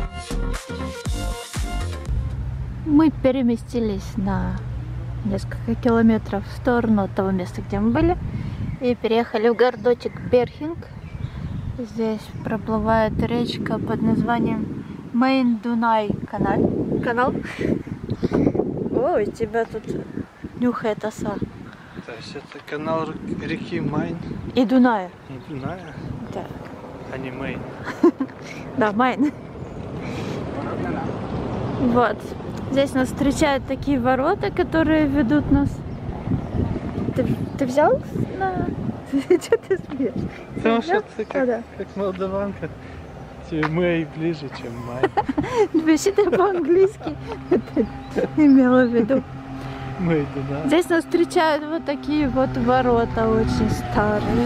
Мы переместились на несколько километров в сторону от того места, где мы были, и переехали в городочек Берхинг. Здесь проплывает речка под названием Мейн-Дунай канал. Ой, тебя тут нюхает оса. То есть это канал реки Майн. И Дуная. И Дуная? Да. А не Мейн. Да, Майн. Вот. Здесь нас встречают такие ворота, которые ведут нас. Ты взял на... Что ты смеешь? Потому что ты как молдаванка. Тебе Мэй ближе, чем Майн. Вообще ты по-английски имела в виду. Мэй, да. Здесь нас встречают вот такие вот ворота, очень старые.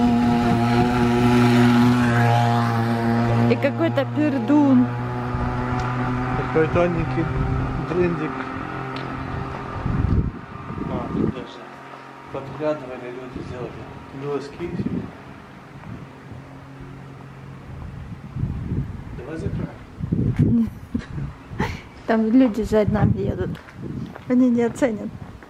И какой-то пердун. Такой тоненький брендик. А, тут даже подглядывали люди, сделали глазки. Давай закроем. Там люди за нами едут. Они не оценят.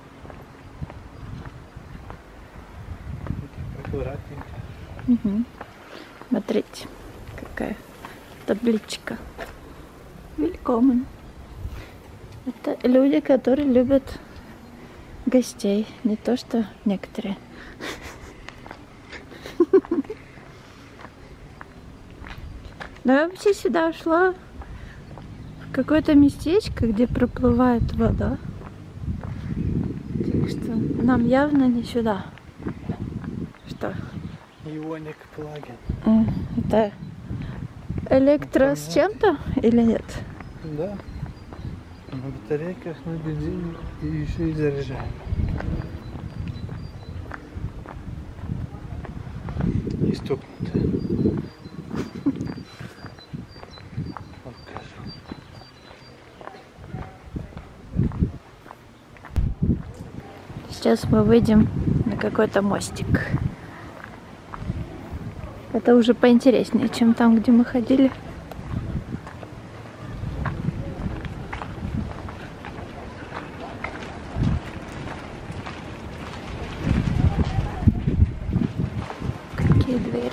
Аккуратненько. Угу. Смотрите, какая табличка. Велькомен. Это люди, которые любят гостей, не то что некоторые. Но я вообще сюда шла в какое-то местечко, где проплывает вода. Так что нам явно не сюда. Что? Ионик плагин. Это электро с чем-то или нет? Да. На батарейках, на бензине и еще и заряжаем. И стукнуто. Покажу. Сейчас мы выйдем на какой-то мостик. Это уже поинтереснее, чем там, где мы ходили. Какие двери?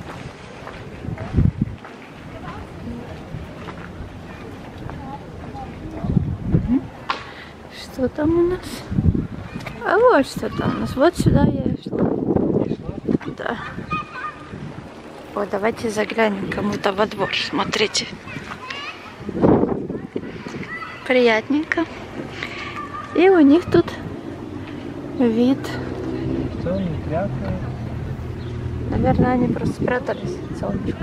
Что там у нас? А вот что там у нас. Вот сюда я и шла. Да. О, давайте заглянем кому-то во двор. Смотрите. Приятненько. И у них тут вид. Что, не прятают? Наверное, они просто спрятались от солнышка.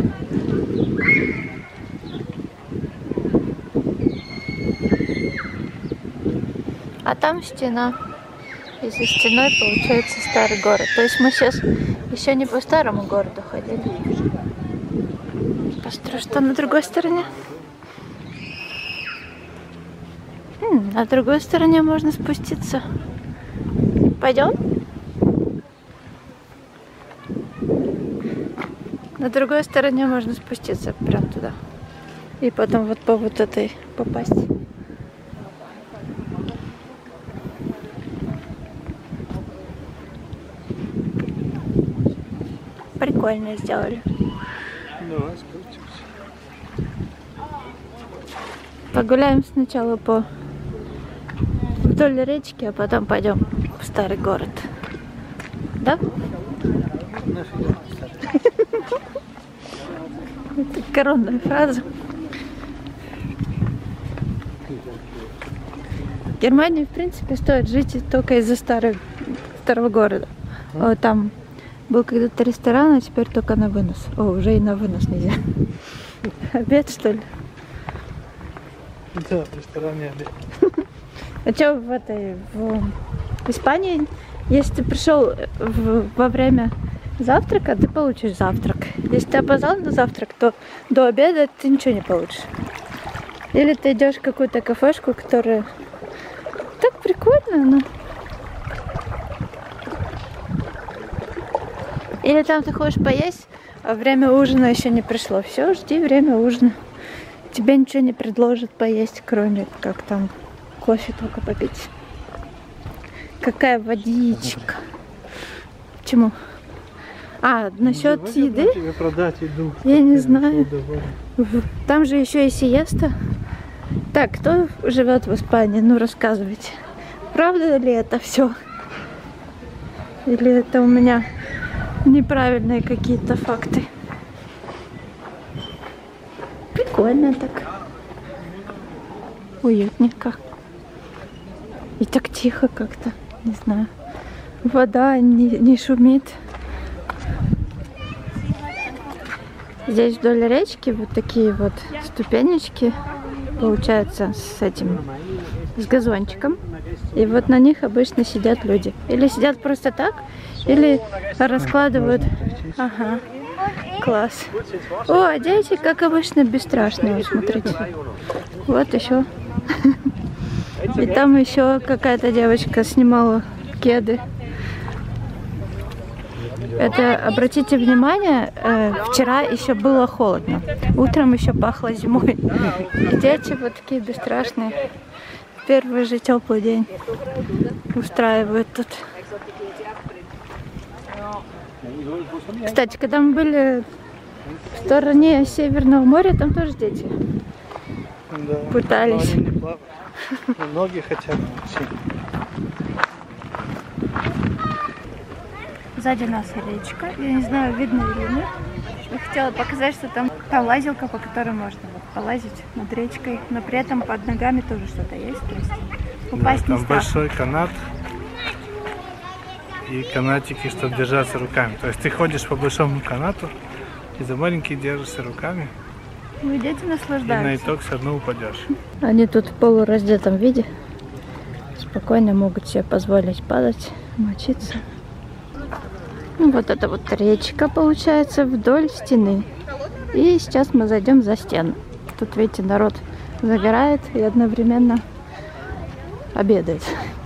А там стена. И за стеной получается старый город. То есть мы сейчас еще не по старому городу ходили. Посмотрю, что на другой стороне. На другой стороне можно спуститься. Пойдем? На другой стороне можно спуститься прям туда. И потом вот по вот этой попасть. Прикольно сделали. Давай спустимся. Погуляем сначала по вдоль речки, а потом пойдем в старый город. Да? Нафига старый? Это коронная фраза. В Германии, в принципе, стоит жить только из-за старого города. О, там был когда-то ресторан, а теперь только на вынос. О, уже и на вынос нельзя. Обед, что ли? Да, в ресторане обед. А что в Испании, если ты пришел во время завтрака, ты получишь завтрак. Если ты опоздал на завтрак, то до обеда ты ничего не получишь. Или ты идешь в какую-то кафешку, которая так прикольно, но... Или там ты хочешь поесть, а время ужина еще не пришло. Все, жди время ужина. тебе ничего не предложат поесть, кроме как там кофе только попить. Какая водичка. Почему? А, насчет еды? Тебе продать еду. Я не знаю. Там же еще и сиеста. Так, кто живет в Испании? Ну, рассказывайте. Правда ли это все? Или это у меня неправильные какие-то факты? Прикольно так. Уютненько. И так тихо как-то. Не знаю. Вода не шумит. Здесь вдоль речки вот такие вот ступенечки. Получается с газончиком. И вот на них обычно сидят люди. Или сидят просто так, или раскладывают. Ага, класс. О, дети, как обычно, бесстрашные, смотрите. Вот еще. И там еще какая-то девочка снимала кеды. Это, обратите внимание, вчера еще было холодно. Утром еще пахло зимой. И дети вот такие бесстрашные. Первый же теплый день устраивают тут. Кстати, когда мы были в стороне Северного моря, там тоже дети пытались. Ноги хотя бы учили. Сзади нас речка. Я не знаю, видно или нет. Я хотела показать, что там та лазилка, по которой можно полазить над речкой, но при этом под ногами тоже что-то есть. То есть упасть не страшно. Там большой канат и канатики, чтобы держаться руками. То есть ты ходишь по большому канату и за маленький держишься руками. Ну, дети наслаждаются. И на итог все равно упадешь. Они тут в полураздетом виде спокойно могут себе позволить падать, мочиться. Ну, вот это вот речка получается вдоль стены. И сейчас мы зайдем за стену. Тут, видите, народ загорает и одновременно обедает.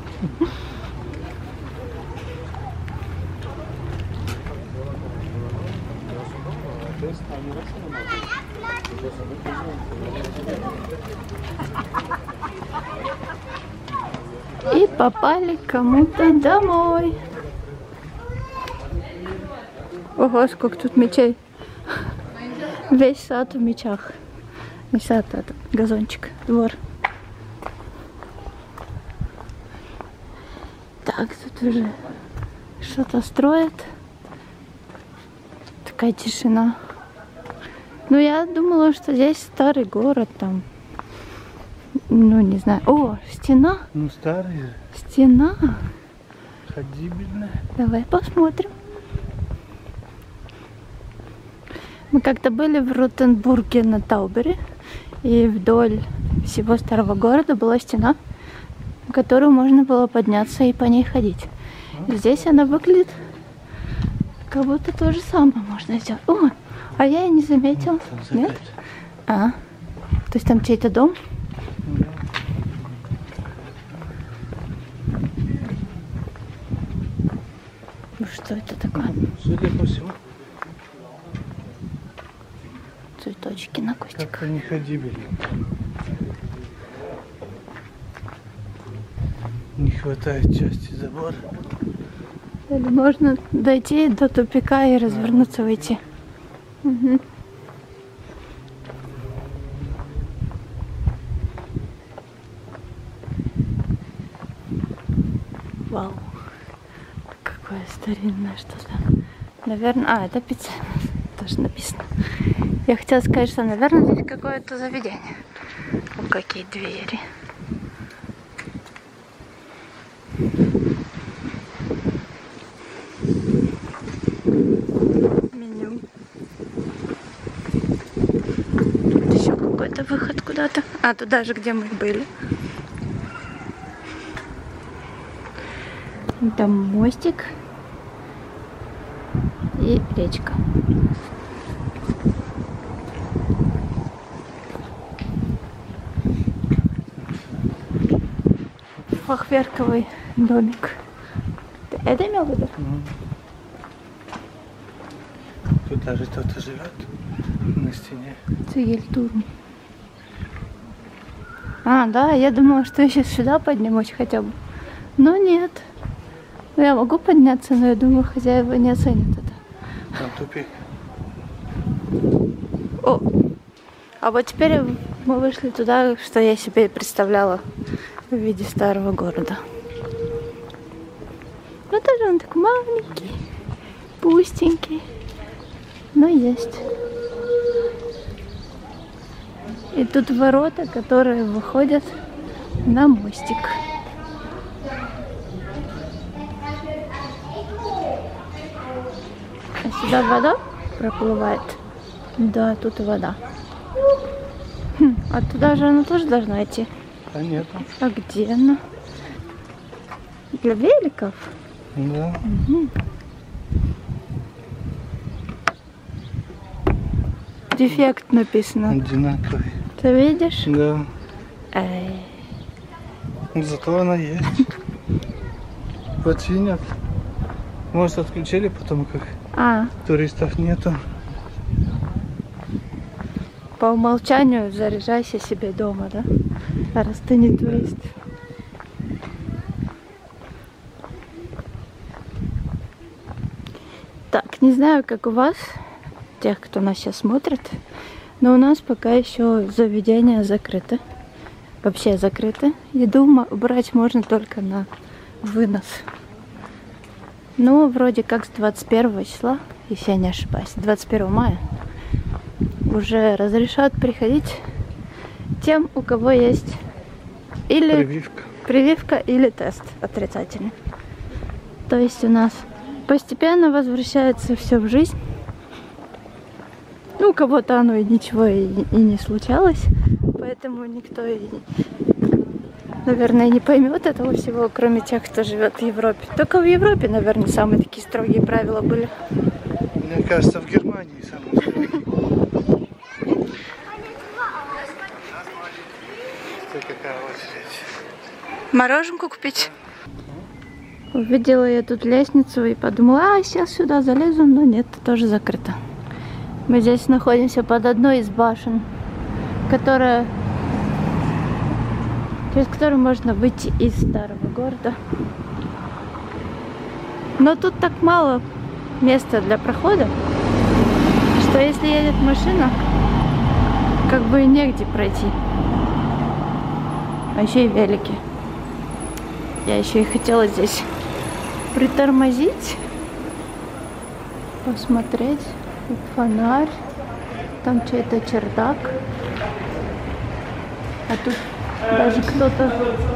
И попали кому-то домой. Ого, сколько тут мечей. Весь сад в мечах. Не сад, а этот газончик, двор. Так, тут уже что-то строят. Такая тишина. Ну, я думала, что здесь старый город там. Ну, не знаю. О, стена. Ну, старый же. Стена. Ходибельная. Давай посмотрим. Мы как-то были в Ротенбурге на Таубере, и вдоль всего старого города была стена, на которую можно было подняться и по ней ходить. И здесь она выглядит, как будто то же самое можно сделать. О, а я и не заметила. Нет? А, то есть там чей-то дом? Ну что это такое? Судя по всему. Цветочки на кустиках. Как-то не ходибельно. Не хватает части забора. Или можно дойти до тупика и развернуться, выйти. Угу. Вау. Какое старинное что-то. Наверное... А, это пицца. Тоже написано. Я хотела сказать, что, наверное, здесь какое-то заведение. Вот какие двери. Меню. Тут еще какой-то выход куда-то. А, туда же, где мы были. Там мостик и речка. Фахверковый домик. Ты это имел в виду? Тут даже кто-то живет на стене. Цигельтурм. А, да, я думала, что я сейчас сюда поднимусь хотя бы. Но нет. Ну, я могу подняться, но я думаю, хозяева не оценят это. Там тупик. О! А вот теперь мы вышли туда, что я себе и представляла в виде старого города. Ну, тоже он такой маленький, пустенький, но есть. И тут ворота, которые выходят на мостик. А сюда вода проплывает. Да, тут вода. А туда же она тоже должна идти. А нет. А где она? Для великов? Да. Угу. Дефект написано. Одинаковый. Ты видишь? Да. Эй. Зато она есть. Починят. Может, отключили потом, как туристов нету. По умолчанию заряжайся себе дома, да? Раз ты не турист. Так, не знаю, как у вас, тех, кто нас сейчас смотрит, но у нас пока еще заведения закрыты. Вообще закрыты. Еду брать можно только на вынос. Ну, вроде как с 21 числа, если я не ошибаюсь, 21 мая уже разрешают приходить тем, у кого есть или прививка или тест отрицательный. То есть у нас постепенно возвращается все в жизнь. Ну, у кого-то оно и ничего и не случалось, поэтому никто, наверное, не поймет этого всего, кроме тех, кто живет в Европе. Только в Европе, наверное, самые такие строгие правила были. Мне кажется, в Германии самые строгие. Какая очередь? Мороженку купить? Увидела я тут лестницу и подумала, сейчас сюда залезу, но нет, тоже закрыто. Мы здесь находимся под одной из башен, через которую можно выйти из старого города. Но тут так мало места для прохода, что если едет машина, как бы негде пройти. А еще и велики. Я еще и хотела здесь притормозить, посмотреть. Тут фонарь, там чей-то чердак. А тут даже кто-то...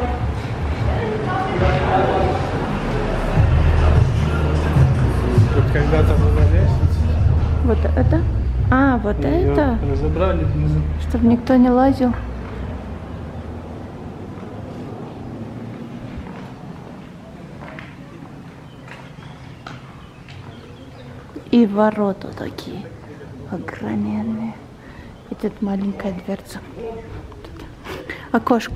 Тут когда-то была лестница. Вот это? А, вот это? Разобрали внизу. Чтобы никто не лазил. И ворота такие огроменные. И тут маленькая дверца. Тут окошко.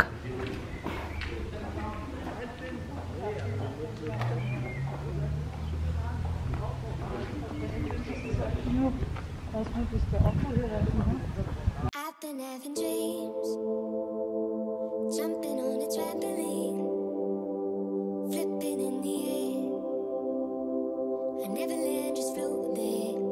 I've been having dreams, jumping on a trampoline, flipping in the air. I never land, just float there.